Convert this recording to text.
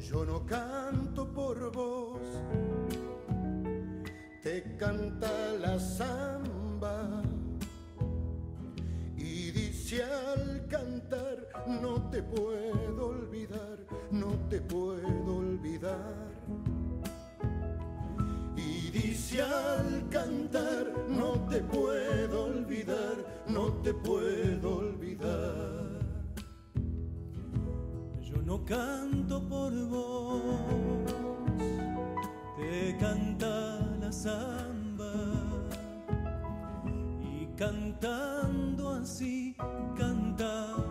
Yo no canto por vos, te canta la samba y dice al cantar: no te puedo olvidar, no te puedo olvidar. Y dice al cantar: no te puedo olvidar, no te puedo olvidar. Yo no canto por vos, te canta la samba y cantando así canta